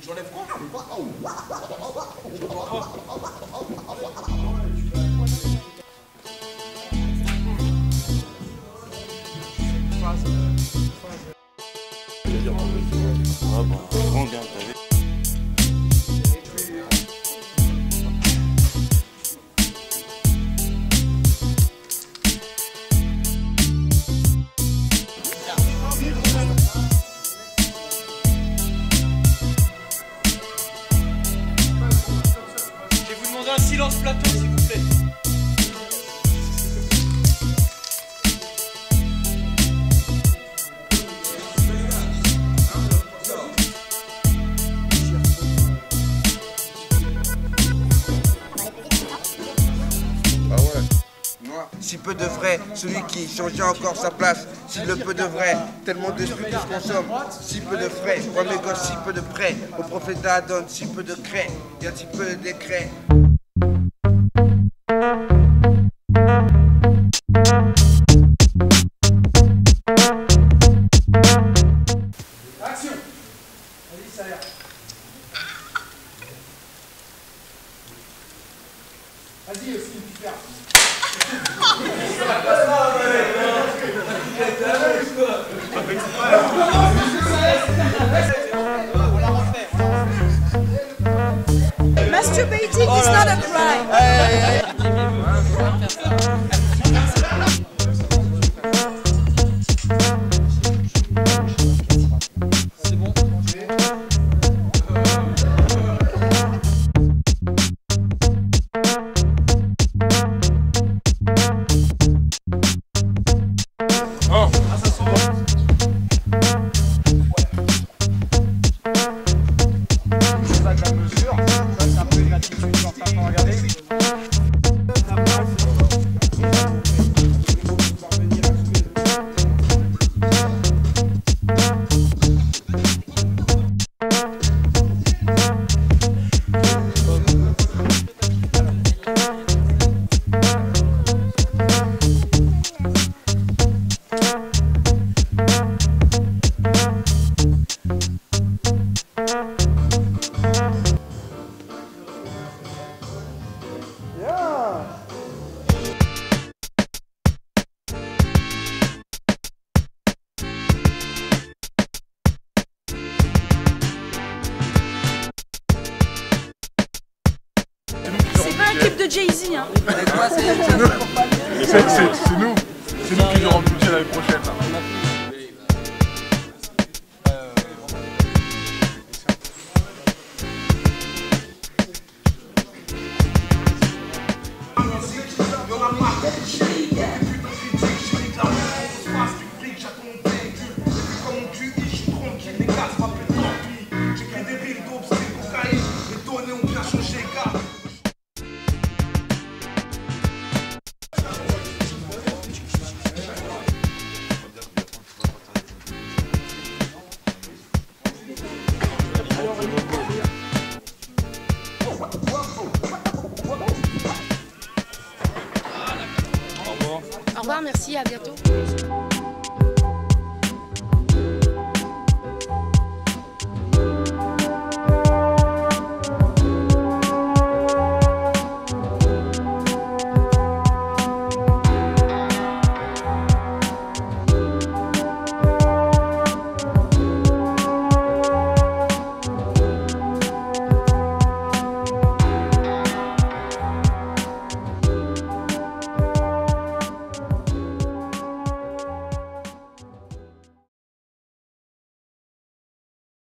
J'enlève quoi? Un silence plateau, s'il vous plaît. Ah ouais. Moi, si peu de vrai, celui qui changeait encore sa place. Si le peu de vrai, tellement de flux qui se consomme. Si peu de frais, moi mes gosses, si peu de prêts. Au prophète d'Adon, si peu de craie. Il y a si peu de décrets. Action! Allez, ça a l'air. Vas-y, aussi, tu perds. Masturbating is not a crime. C'est bon. Oh. Ah, ça sent bon. C'est pas de la mesure, ça c'est un peu une attitude sur certains, regardez. C'est pas un clip de Jay-Z, hein. C'est nous qui nous rendons budget l'année prochaine. Là. Au revoir, merci, à bientôt.